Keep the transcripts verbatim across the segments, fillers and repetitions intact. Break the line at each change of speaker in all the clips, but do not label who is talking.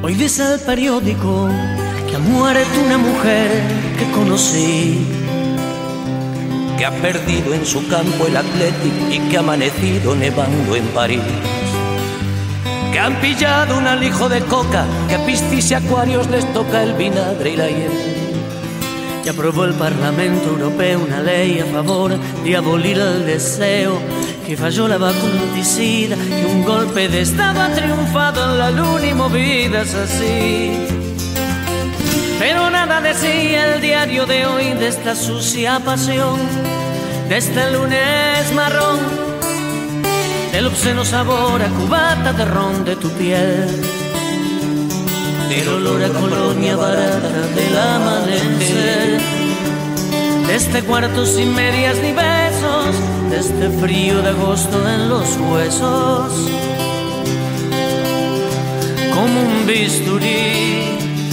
Hoy dice el periódico que ha muerto una mujer que conocí,
que ha perdido en su campo el Athletic y que ha amanecido nevando en París, que han pillado un alijo de coca, que a piscis y acuarios les toca el vinagre y la hiel.
Y aprobó el Parlamento Europeo una ley a favor de abolir el deseo, que falló la vacunaticida y un golpe de estado ha triunfado en la luna y movidas así. Pero nada decía el diario de hoy de esta sucia pasión, de este lunes marrón, del obsceno sabor a cubata de ron de tu piel, del olor a colonia barata del amanecer, de este cuarto sin medias ni besos, de este frío de agosto en los huesos, como un bisturí.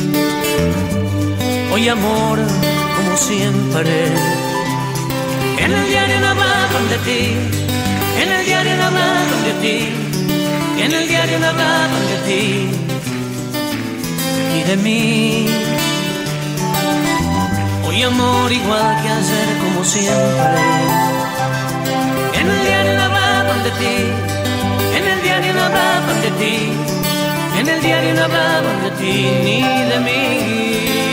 Hoy amor, como siempre, en el diario no hablaban de ti, en el diario no hablaban de ti, en el diario no hablaban de ti y de mí. Hoy amor, igual que ayer, como siempre, en el diario no hablaban de ti, en el diario no hablaban de ti, en el diario no hablaban de ti ni de mí.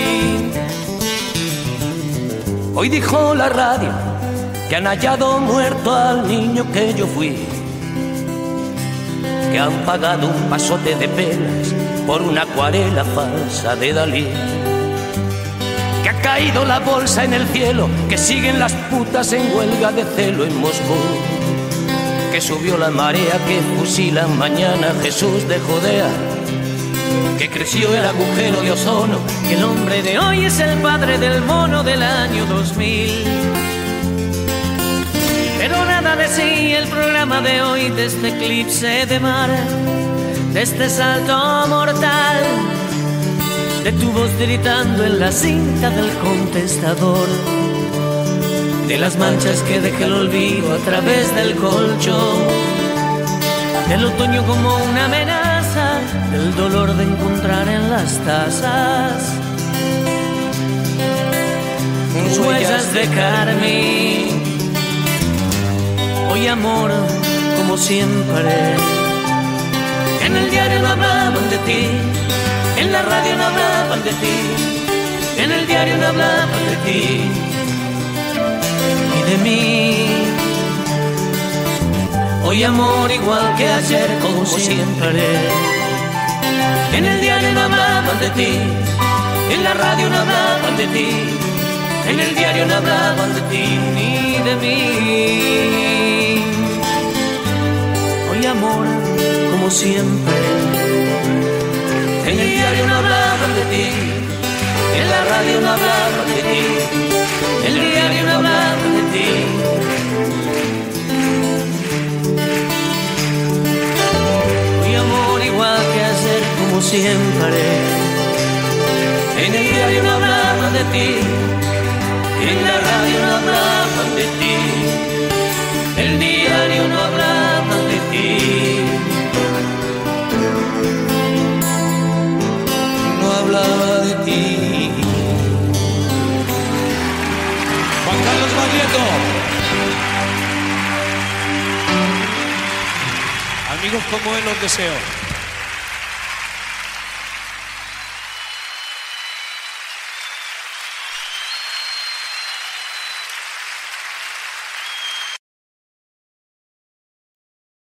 Hoy dijo la radio que han hallado muerto al niño que yo fui, que han pagado un pasote de pelas por una acuarela falsa de Dalí, que ha caído la bolsa en el cielo, que siguen las putas en huelga de celo en Moscú, que subió la marea que fusila mañana a Jesús de Judea, que creció el agujero de ozono,
que el hombre de hoy es el padre del mono del año dos mil. Pero nada decía el programa de hoy de este eclipse de mar, de este salto mortal, de tu voz gritando en la cinta del contestador, de las manchas que deja el olvido a través del colchón, del otoño como una amenaza, del dolor de encontrar en las tazas huellas de carmín. Hoy amor, como siempre, en el diario no hablaban de ti, en la radio no hablaban de ti, en el diario no hablaban de ti y de mí. Hoy amor, igual que ayer, como siempre, en el diario no hablaban de ti, en la radio no hablaban de ti, en el diario no hablaban de ti ni de mí. Hoy amor, como siempre, en el diario no hablaban de ti, en la radio no hablaban de ti, en el diario no hablaban de ti. Hoy amor, igual que ayer, como siempre, en el diario no hablaban de ti, en la radio no hablaban de ti, el diario no hablaba de ti, no hablaba de ti.
Juan Carlos Baglietto. Amigos como él los deseo.